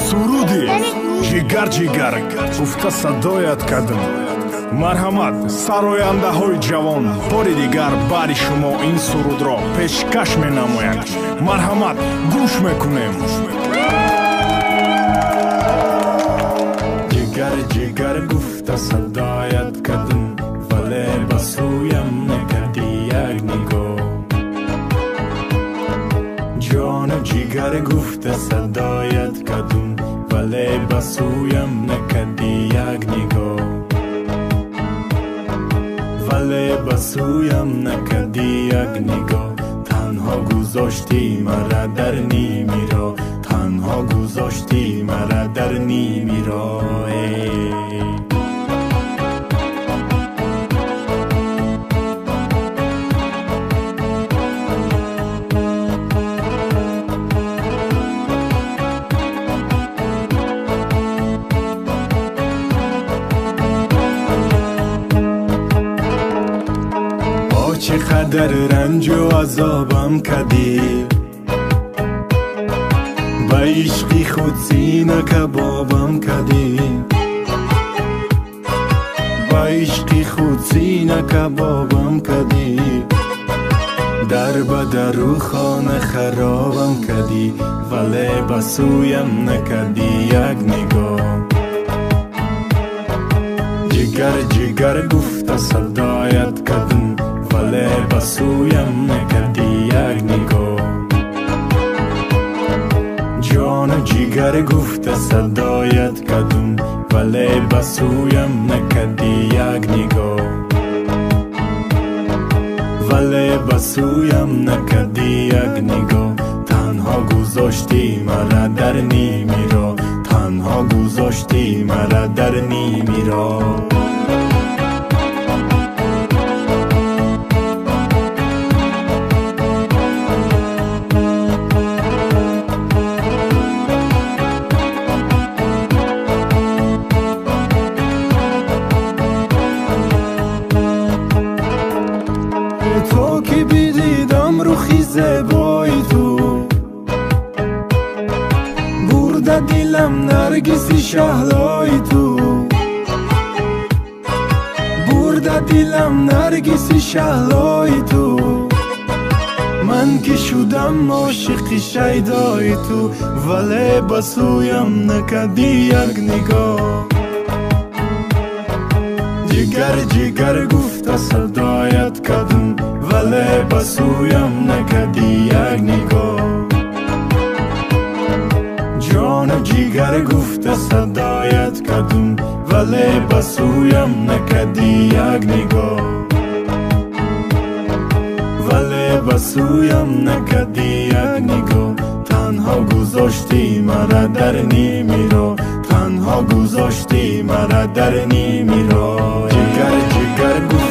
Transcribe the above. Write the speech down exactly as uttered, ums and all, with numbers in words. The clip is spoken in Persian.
суруди jigar jigar gufta sadayat kadam марҳамат сарояндаҳои ҷавон бори дигар бари шумо ин сурудро пешкаш менамояд. марҳамат гӯш мекунем. jigar jigar gufta sadayat kadam вале ба сӯям накарди як нигоҳ. ҷону ҷигар гуфта садоят кадум вале ба сӯям накарди як нигоҳ. вале ба сӯям накарди як нигоҳ. танҳо гузошти мара дар нимиро, танҳо гузошти мара дар нимиро. چه قدر رنج و عذابم کردی، با عشقی خود سینه کبابم کردی، با عشقی خود سینه کبابم کردی. در بدر و خانه خرابم کردی ولی به سویم نکردی یک نگاه. جگر جگر گفته صدایت کردم ولی به سویم نکردی یک نگاه. جان و جگر گفته صدایت کردم ولی به سویم نکردی یک نگاه. ولی به سویم نکردی یک نگاه. تنها گذاشتی مرا در نیمیرا، تنها گذاشتی مرا در نیمیرا. تو که بیدیدم روخی زیبای تو، برده دلم نرگسی شهلای تو، برده دلم نرگسی شهلای تو. من که شدم عاشق شیدای تو ولی به سویم نکردی یک نگاه. جگر جگر گفته صدایت کردم ولی به سویم نکردی یک نگاه. جان و جگر گفته صدایت کردم ولی به سویم نکردی یک نگاه. ولی به سویم نکردی یک نگاه. تنها گذاشتی مرا در نیمیرا، تنها گذاشتی مرا در نیمیرا. جگر جگر گفته